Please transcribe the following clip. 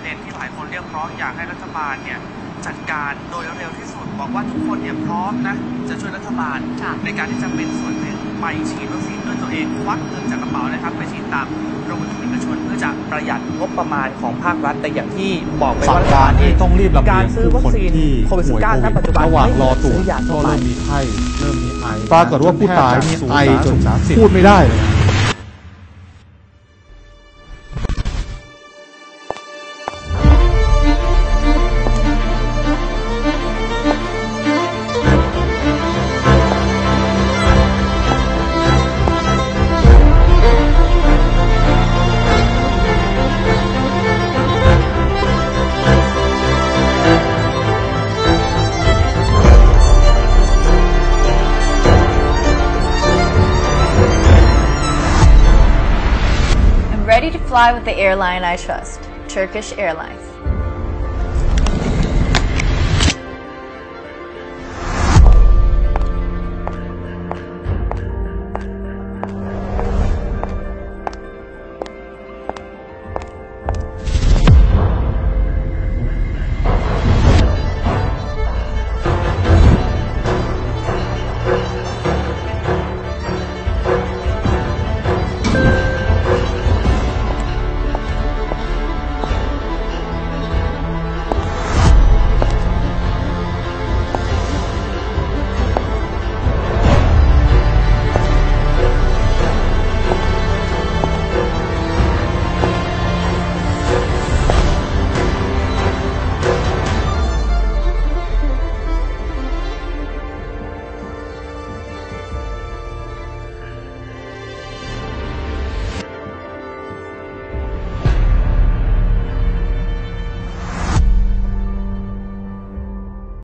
ด็นที่หลายคนเรียกร้องอยากให้รัฐบาลเนี่ยจัดการโดยเร็วที่สุดบอกว่าทุกคนเนี่ยพร้อมนะจะช่วยรัฐบาลในการที่จะเป็นส่วนหนึ่งไปฉีดวัคซีนด้วยตัวเองควักเงินจากกระเป๋านะครับไปฉีดตามโรงพยาบาลเอกชนเพื่อจะประหยัดงบประมาณของภาครัฐแต่อย่างที่บอกไปว่ารัฐบาลต้องรีบลำเลียงผู้คนที่ป่วยโควิดระหว่างรอตรวจก็เริ่มมีไข้เริ่มมีไอปรากฏว่าผู้ตายมีไอจนพูดไม่ได้เลย Ready to fly with the airline I trust, Turkish Airlines.